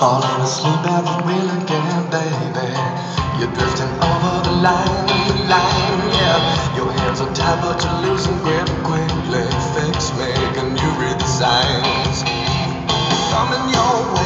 Falling asleep at the wheel again, baby. You're drifting over the line, yeah. Your hands are tied but you're losing grip quickly. Fix me, can you read the signs? Coming your way.